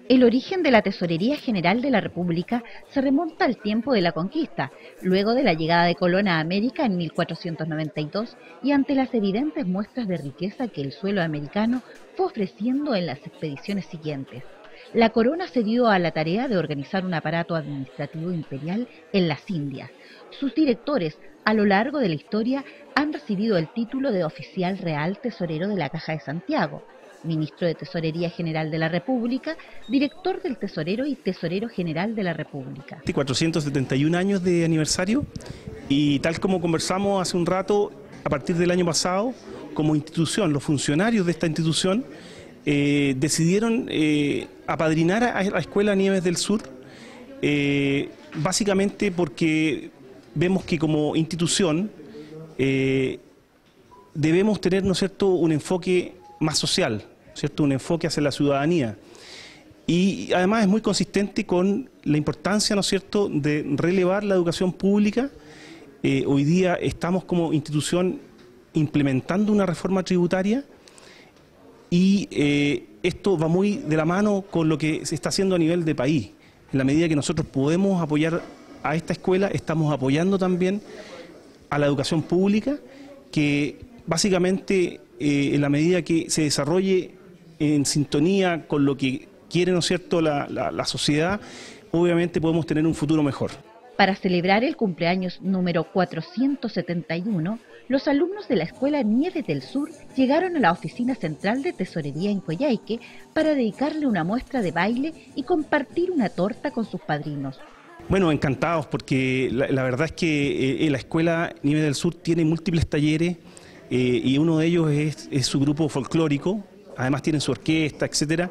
El origen de la Tesorería General de la República se remonta al tiempo de la conquista, luego de la llegada de Colón a América en 1492 y ante las evidentes muestras de riqueza que el suelo americano fue ofreciendo en las expediciones siguientes. La corona se dio a la tarea de organizar un aparato administrativo imperial en las Indias. Sus directores, a lo largo de la historia, han recibido el título de Oficial Real Tesorero de la Caja de Santiago, Ministro de Tesorería General de la República, Director del Tesorero y Tesorero General de la República. 471 años de aniversario y tal como conversamos hace un rato, a partir del año pasado, como institución, los funcionarios de esta institución decidieron apadrinar a la Escuela Nieves del Sur, básicamente porque vemos que como institución debemos tener, ¿no es cierto?, un enfoque más social, ¿cierto?, un enfoque hacia la ciudadanía. Y además es muy consistente con la importancia, ¿no es cierto?, de relevar la educación pública. Hoy día estamos como institución implementando una reforma tributaria y esto va muy de la mano con lo que se está haciendo a nivel de país. En la medida que nosotros podemos apoyar a esta escuela, estamos apoyando también a la educación pública, que básicamente en la medida que se desarrolle en sintonía con lo que quiere, ¿no es cierto?, la sociedad, obviamente podemos tener un futuro mejor. Para celebrar el cumpleaños número 471, los alumnos de la Escuela Nieves del Sur llegaron a la oficina central de tesorería en Coyhaique para dedicarle una muestra de baile y compartir una torta con sus padrinos. Bueno, encantados porque la verdad es que la Escuela Nieves del Sur tiene múltiples talleres y uno de ellos es su grupo folclórico. Además tienen su orquesta, etcétera,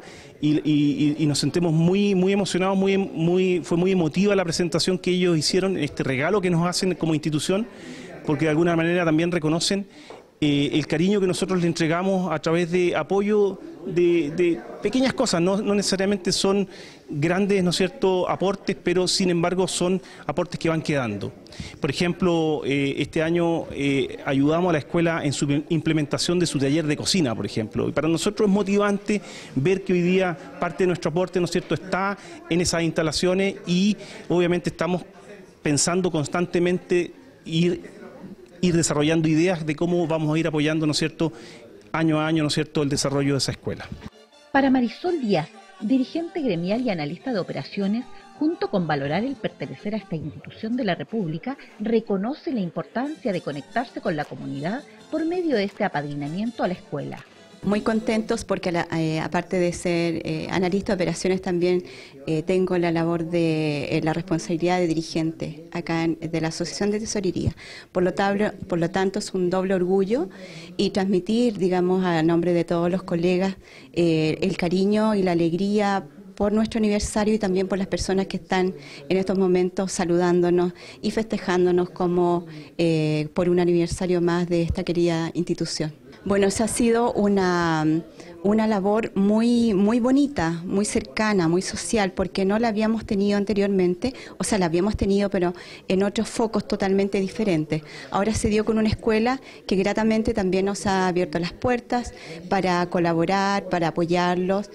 y nos sentimos muy emocionados, fue muy emotiva la presentación que ellos hicieron, este regalo que nos hacen como institución, porque de alguna manera también reconocen el cariño que nosotros le entregamos a través de apoyo de pequeñas cosas, no necesariamente son grandes, ¿no es cierto?, aportes, pero sin embargo son aportes que van quedando. Por ejemplo, este año ayudamos a la escuela en su implementación de su taller de cocina, por ejemplo. Y para nosotros es motivante ver que hoy día parte de nuestro aporte, ¿no es cierto?, está en esas instalaciones y obviamente estamos pensando constantemente ir desarrollando ideas de cómo vamos a ir apoyando, ¿no es cierto?, año a año, ¿no es cierto?, el desarrollo de esa escuela. Para Marisol Díaz, dirigente gremial y analista de operaciones, junto con valorar el pertenecer a esta institución de la República, reconoce la importancia de conectarse con la comunidad por medio de este apadrinamiento a la escuela. Muy contentos porque aparte de ser analista de operaciones también tengo la labor de la responsabilidad de dirigente acá de la Asociación de Tesorería. Por lo tanto es un doble orgullo y transmitir, digamos, a nombre de todos los colegas el cariño y la alegría por nuestro aniversario y también por las personas que están en estos momentos saludándonos y festejándonos como por un aniversario más de esta querida institución. Bueno, esa ha sido una labor muy bonita, muy cercana, muy social, porque no la habíamos tenido anteriormente, o sea, la habíamos tenido, pero en otros focos totalmente diferentes. Ahora se dio con una escuela que gratamente también nos ha abierto las puertas para colaborar, para apoyarlos,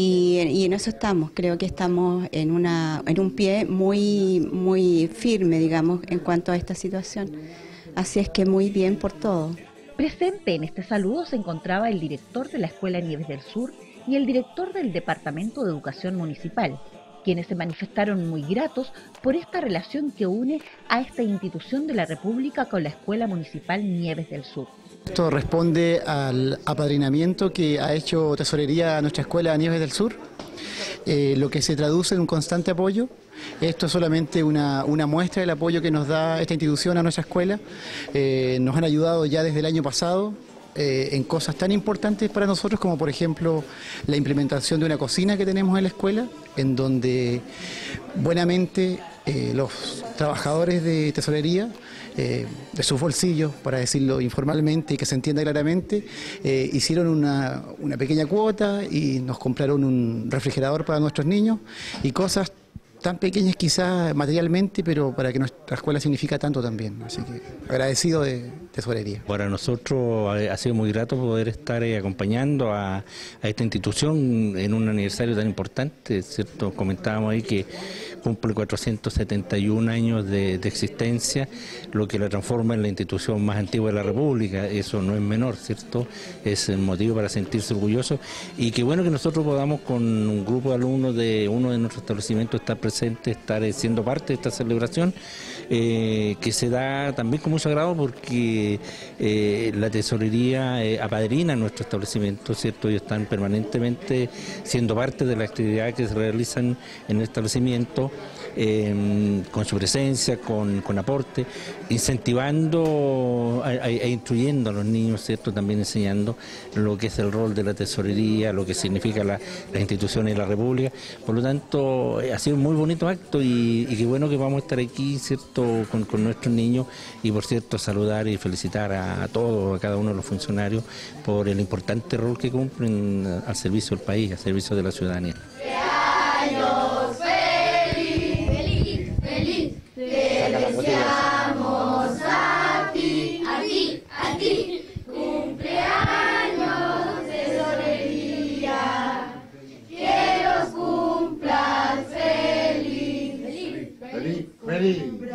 y en eso estamos. Creo que estamos en un pie muy firme, digamos, en cuanto a esta situación. Así es que muy bien por todo. Presente en este saludo se encontraba el director de la Escuela Nieves del Sur y el director del Departamento de Educación Municipal, quienes se manifestaron muy gratos por esta relación que une a esta institución de la República con la Escuela Municipal Nieves del Sur. Esto responde al apadrinamiento que ha hecho Tesorería a nuestra Escuela Nieves del Sur, lo que se traduce en un constante apoyo. Esto es solamente una muestra del apoyo que nos da esta institución a nuestra escuela. Nos han ayudado ya desde el año pasado en cosas tan importantes para nosotros como, por ejemplo, la implementación de una cocina que tenemos en la escuela, en donde buenamente los trabajadores de tesorería, de sus bolsillos, para decirlo informalmente y que se entienda claramente, hicieron una pequeña cuota y nos compraron un refrigerador para nuestros niños y cosas tan pequeñas quizás materialmente, pero para que nuestra escuela significa tanto también. Así que agradecido de tesorería. Para nosotros ha sido muy grato poder estar acompañando a esta institución en un aniversario tan importante, ¿cierto? Comentábamos ahí que cumple 471 años de existencia, lo que la transforma en la institución más antigua de la República. Eso no es menor, ¿cierto? Es motivo para sentirse orgulloso, y qué bueno que nosotros podamos con un grupo de alumnos de uno de nuestros establecimientos estar presentes, estar siendo parte de esta celebración, que se da también con mucho agrado porque la tesorería apadrina nuestro establecimiento, ¿cierto? Ellos están permanentemente siendo parte de las actividades que se realizan en el establecimiento, con su presencia, con aporte, incentivando e instruyendo a los niños, ¿cierto? También enseñando lo que es el rol de la tesorería, lo que significa las instituciones de la República. Por lo tanto, ha sido un muy bonito acto y qué bueno que vamos a estar aquí, ¿cierto? Con nuestros niños, y por cierto saludar y felicitar a todos, a cada uno de los funcionarios por el importante rol que cumplen al servicio del país, al servicio de la ciudadanía. Deseamos a ti, cumpleaños tesorería, que los cumplas feliz.